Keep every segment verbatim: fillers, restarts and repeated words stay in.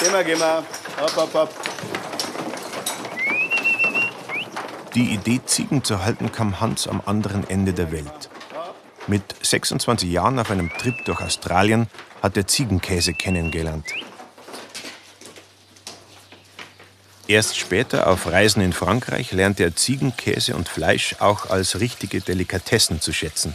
Gehen wir, gehen wir. Hopp, hopp, hopp. Die Idee, Ziegen zu halten, kam Hans am anderen Ende der Welt. Mit sechsundzwanzig Jahren auf einem Trip durch Australien hat er Ziegenkäse kennengelernt. Erst später auf Reisen in Frankreich lernte er Ziegenkäse und Fleisch auch als richtige Delikatessen zu schätzen.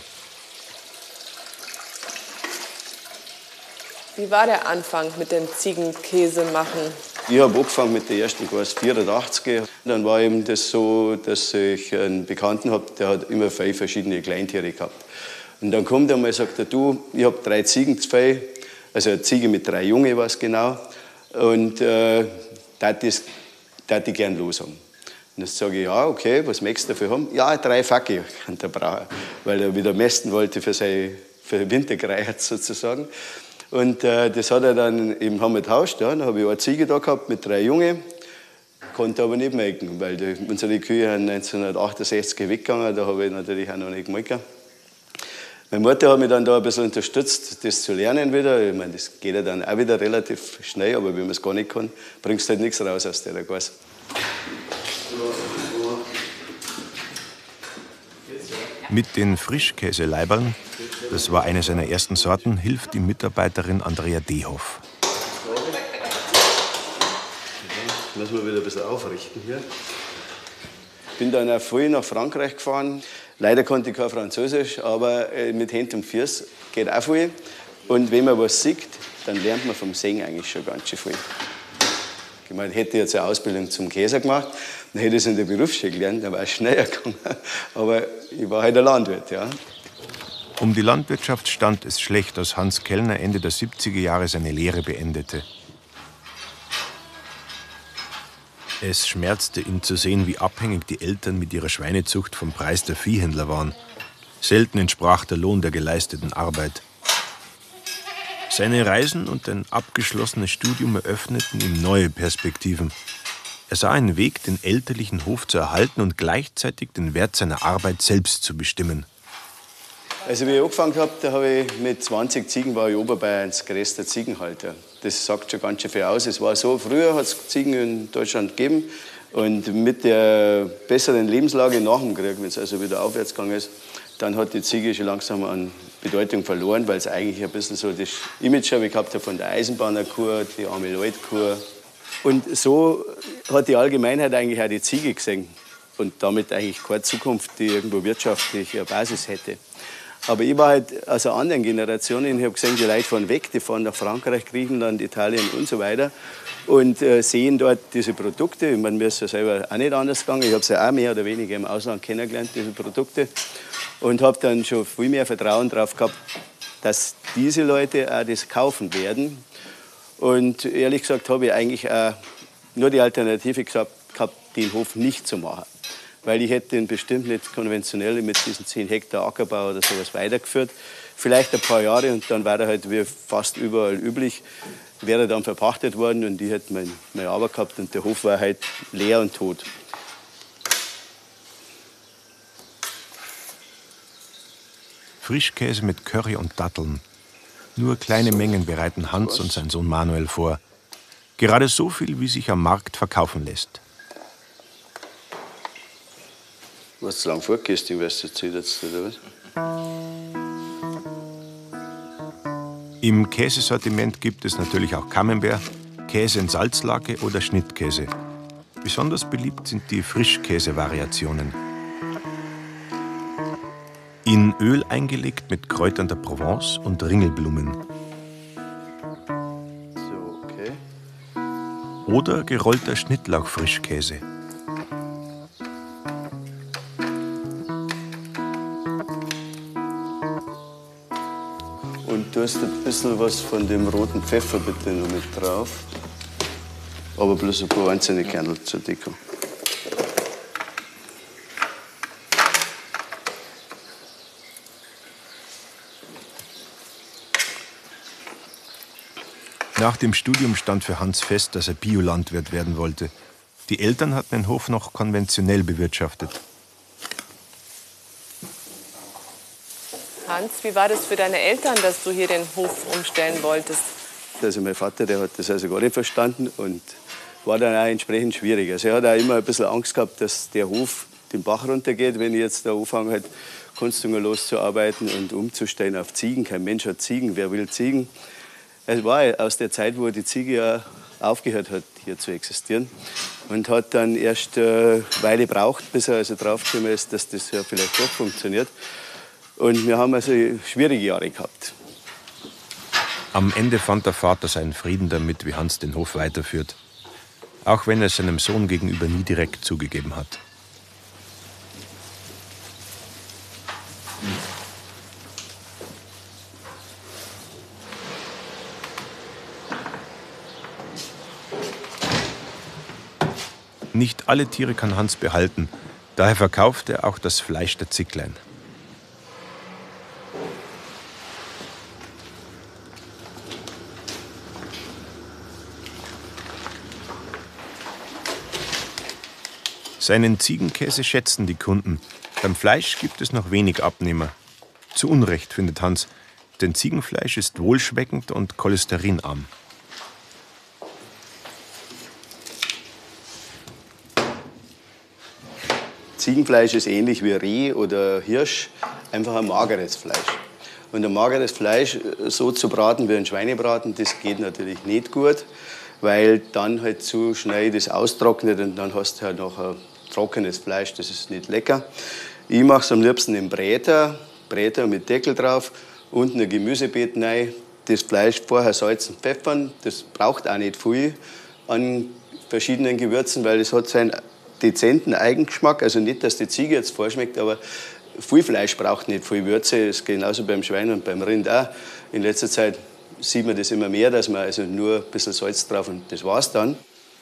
Wie war der Anfang mit dem Ziegenkäse machen? Ich habe angefangen mit der ersten, ich weiß, vierundachtziger. Dann war eben das so, dass ich einen Bekannten habe, der hat immer viele verschiedene Kleintiere gehabt. Und dann kommt er mal und sagt, er, du, ich habe drei Ziegenzwei, also eine Ziege mit drei Jungen, was genau, und äh, das würde ich gerne los haben. Und dann sage ich, ja, okay, was möchtest du dafür haben? Ja, drei Fackel kann der brauchen, weil er wieder mästen wollte für seine für Wintergreiheit sozusagen. Und äh, das hat er dann eben haben wir getauscht. Ja. Dann habe ich eine Ziege da gehabt mit drei Jungen, konnte aber nicht melken, weil die, unsere Kühe sind neunzehnhundertachtundsechzig weggegangen, da habe ich natürlich auch noch nicht gemelkt. Meine Mutter hat mich dann da ein bisschen unterstützt, das zu lernen wieder. Ich meine, das geht ja dann auch wieder relativ schnell, aber wenn man es gar nicht kann, bringst du halt nichts raus aus der Gas. Mit den Frischkäseleiberln, das war eine seiner ersten Sorten, hilft die Mitarbeiterin Andrea Dehoff. Müssen wir wieder ein bisschen aufrichten hier. Ich bin dann auch früh nach Frankreich gefahren. Leider konnte ich kein Französisch, aber mit Händen und Füßen geht auch viel. Und wenn man was sieht, dann lernt man vom Sehen eigentlich schon ganz schön viel. Ich meine, ich hätte jetzt eine Ausbildung zum Käser gemacht, dann hätte ich es in der Berufsschule gelernt, dann wäre es schneller gegangen. Aber ich war halt ein Landwirt, ja. Um die Landwirtschaft stand es schlecht, als Hans Kellner Ende der siebziger Jahre seine Lehre beendete. Es schmerzte ihn zu sehen, wie abhängig die Eltern mit ihrer Schweinezucht vom Preis der Viehhändler waren. Selten entsprach der Lohn der geleisteten Arbeit. Seine Reisen und ein abgeschlossenes Studium eröffneten ihm neue Perspektiven. Er sah einen Weg, den elterlichen Hof zu erhalten und gleichzeitig den Wert seiner Arbeit selbst zu bestimmen. Also wie ich angefangen habe, da habe ich mit zwanzig Ziegen war ich Oberbayerns größter Ziegenhalter. Das sagt schon ganz schön viel aus. Es war so, früher hat es Ziegen in Deutschland gegeben und mit der besseren Lebenslage nach dem Krieg, wenn es also wieder aufwärts gegangen ist, dann hat die Ziege schon langsam an Bedeutung verloren, weil es eigentlich ein bisschen so das Image habe ich gehabt von der Eisenbahnerkur, die arme Leutkur. Und so hat die Allgemeinheit eigentlich auch die Ziege gesehen und damit eigentlich keine Zukunft, die irgendwo wirtschaftlich eine Basis hätte. Aber ich war halt aus einer anderen Generation. Ich habe gesehen, die Leute fahren weg, die fahren nach Frankreich, Griechenland, Italien und so weiter und äh, sehen dort diese Produkte. Ich meine, mir ist ja selber auch nicht anders gegangen. Ich habe es ja auch mehr oder weniger im Ausland kennengelernt, diese Produkte. Und habe dann schon viel mehr Vertrauen darauf gehabt, dass diese Leute auch das kaufen werden. Und ehrlich gesagt habe ich eigentlich auch nur die Alternative gesagt, gehabt, den Hof nicht zu machen. Weil ich hätte ihn bestimmt nicht konventionell mit diesen zehn Hektar Ackerbau oder sowas weitergeführt. Vielleicht ein paar Jahre und dann war er halt wie fast überall üblich, wäre er dann verpachtet worden und ich hätte mein, meine Arbeit gehabt und der Hof war halt leer und tot. Frischkäse mit Curry und Datteln. Nur kleine Mengen bereiten Hans und sein Sohn Manuel vor. Gerade so viel, wie sich am Markt verkaufen lässt. Was zu lang vorgehst, den wirst du jetzt oder was? Im Käsesortiment gibt es natürlich auch Camembert, Käse in Salzlake oder Schnittkäse. Besonders beliebt sind die Frischkäse-Variationen. In Öl eingelegt mit Kräutern der Provence und Ringelblumen. So, okay. Oder gerollter Schnittlauch-Frischkäse. Und du hast ein bisschen was von dem roten Pfeffer bitte noch mit drauf. Aber bloß ein paar einzelne Kernel zur Deko. Nach dem Studium stand für Hans fest, dass er Biolandwirt werden wollte. Die Eltern hatten den Hof noch konventionell bewirtschaftet. Hans, wie war das für deine Eltern, dass du hier den Hof umstellen wolltest? Also mein Vater, der hat das also gar nicht verstanden und war dann auch entsprechend schwierig. Also er hat auch immer ein bisschen Angst gehabt, dass der Hof den Bach runtergeht, wenn ich jetzt da anfange, halt konstungslos zu arbeiten und umzustellen auf Ziegen. Kein Mensch hat Ziegen, wer will Ziegen? Es war aus der Zeit, wo die Ziege ja aufgehört hat, hier zu existieren. Und hat dann erst eine Weile gebraucht, bis er also draufgekommen ist, dass das ja vielleicht doch funktioniert. Und wir haben also schwierige Jahre gehabt. Am Ende fand der Vater seinen Frieden damit, wie Hans den Hof weiterführt. Auch wenn er es seinem Sohn gegenüber nie direkt zugegeben hat. Nicht alle Tiere kann Hans behalten. Daher verkauft er auch das Fleisch der Zicklein. Seinen Ziegenkäse schätzen die Kunden. Beim Fleisch gibt es noch wenig Abnehmer. Zu Unrecht, findet Hans, denn Ziegenfleisch ist wohlschmeckend und cholesterinarm. Ziegenfleisch ist ähnlich wie Reh oder Hirsch, einfach ein mageres Fleisch. Und ein mageres Fleisch so zu braten wie ein Schweinebraten, das geht natürlich nicht gut, weil dann halt zu schnell das austrocknet und dann hast du halt noch ein trockenes Fleisch, das ist nicht lecker. Ich mache es am liebsten im Bräter, Bräter mit Deckel drauf, unten ein Gemüsebeet rein, das Fleisch vorher salzen, pfeffern, das braucht auch nicht viel an verschiedenen Gewürzen, weil es hat seinen dezenten Eigengeschmack, also nicht, dass die Ziege jetzt vorschmeckt, aber viel Fleisch braucht nicht viel Würze, das ist genauso beim Schwein und beim Rind auch. In letzter Zeit sieht man das immer mehr, dass man also nur ein bisschen Salz drauf und das war's dann.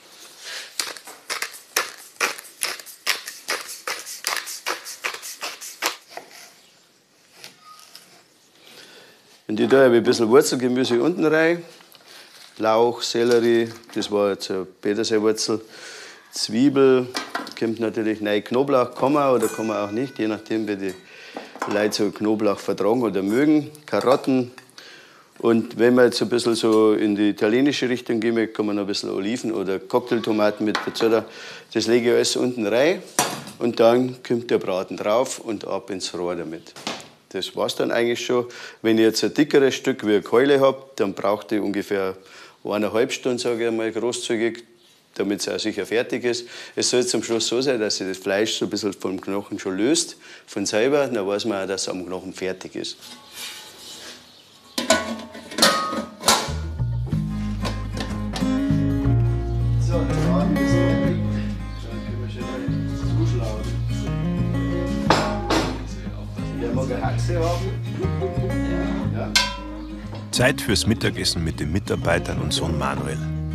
Und ich tue ein bisschen Wurzelgemüse unten rein, Lauch, Sellerie, das war jetzt eine Petersilwurzel, Zwiebel, kommt natürlich rein, Knoblauch kann man oder kann man auch nicht, je nachdem, wie die Leute so Knoblauch vertragen oder mögen. Karotten und wenn man jetzt ein bisschen so in die italienische Richtung gehen, kann man noch ein bisschen Oliven oder Cocktailtomaten mit dazu. Das lege ich alles unten rein und dann kommt der Braten drauf und ab ins Rohr damit. Das war's dann eigentlich schon. Wenn ich jetzt ein dickeres Stück wie eine Keule habe, dann braucht ich ungefähr eineinhalb Stunden, sage ich mal, großzügig, damit es auch sicher fertig ist. Es soll zum Schluss so sein, dass sich das Fleisch so ein bisschen vom Knochen schon löst, von selber. Dann weiß man auch, dass es am Knochen fertig ist. So, dann machen wir es fertig. Dann können wir schon mal zuschlagen. Wer mag eine Haxe haben? Ja. Zeit fürs Mittagessen mit den Mitarbeitern und Sohn Manuel.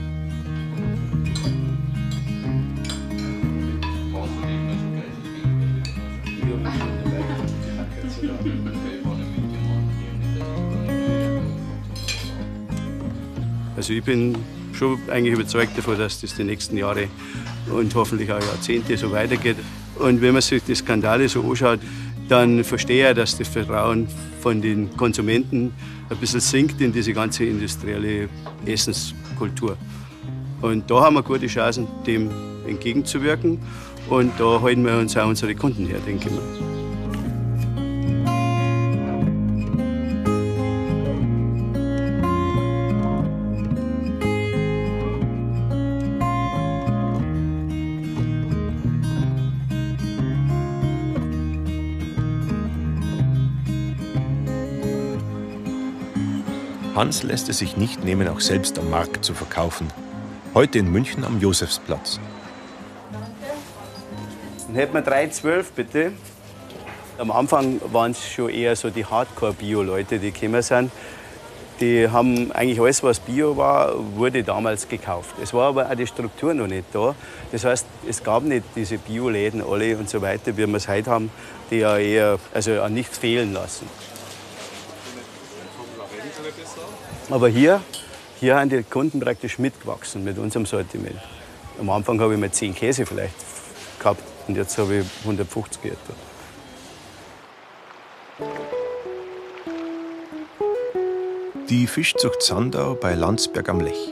Also ich bin schon eigentlich überzeugt davon, dass das die nächsten Jahre und hoffentlich auch Jahrzehnte so weitergeht. Und wenn man sich die Skandale so anschaut, dann verstehe ich, dass das Vertrauen von den Konsumenten ein bisschen sinkt in diese ganze industrielle Essenskultur. Und da haben wir gute Chancen, dem entgegenzuwirken. Und da halten wir uns auch unsere Kunden her, denke ich mal. Hans lässt es sich nicht nehmen, auch selbst am Markt zu verkaufen. Heute in München am Josefsplatz. Dann hätten wir drei zwölf, bitte. Am Anfang waren es schon eher so die Hardcore-Bio-Leute, die gekommen sind. Die haben eigentlich alles, was Bio war, wurde damals gekauft. Es war aber auch die Struktur noch nicht da. Das heißt, es gab nicht diese Bioläden alle und so weiter, wie wir es heute haben, die ja eher also an nichts fehlen lassen. Aber hier, hier haben die Kunden praktisch mitgewachsen mit unserem Sortiment. Am Anfang habe ich mal zehn Käse vielleicht gehabt und jetzt habe ich hundertfünfzig etwa. Die Fischzucht Sandau bei Landsberg am Lech.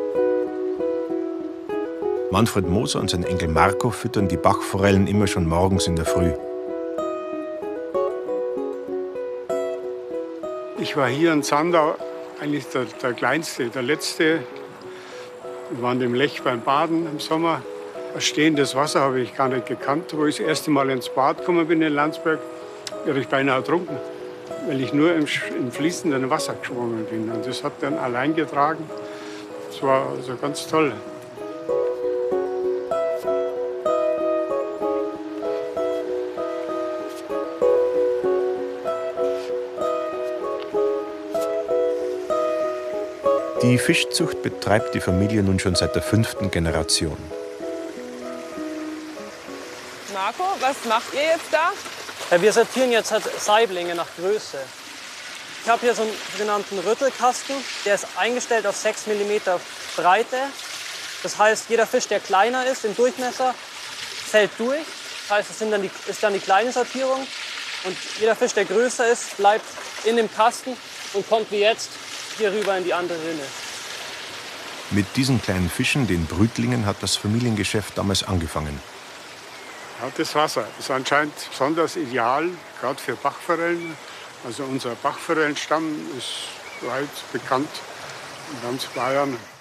Manfred Moser und sein Enkel Marco füttern die Bachforellen immer schon morgens in der Früh. Ich war hier in Sandau eigentlich der, der Kleinste, der Letzte. Wir waren im Lech beim Baden im Sommer. Stehendes Wasser habe ich gar nicht gekannt. Wo ich das erste Mal ins Bad gekommen bin in Landsberg, wäre ich beinahe ertrunken, weil ich nur im, im fließenden Wasser geschwommen bin. Und das hat dann allein getragen. Das war also ganz toll. Die Fischzucht betreibt die Familie nun schon seit der fünften Generation. Marco, was macht ihr jetzt da? Ja, wir sortieren jetzt halt Saiblinge nach Größe. Ich habe hier so einen sogenannten Rüttelkasten. Der ist eingestellt auf sechs Millimeter Breite. Das heißt, jeder Fisch, der kleiner ist im Durchmesser, fällt durch. Das heißt, es sind dann die, ist dann die kleine Sortierung. Und jeder Fisch, der größer ist, bleibt in dem Kasten und kommt wie jetzt hier rüber in die andere Rinne. Mit diesen kleinen Fischen, den Brütlingen, hat das Familiengeschäft damals angefangen. Ja, das Wasser ist anscheinend besonders ideal, gerade für Bachforellen. Also unser Bachforellenstamm ist weit bekannt in ganz Bayern.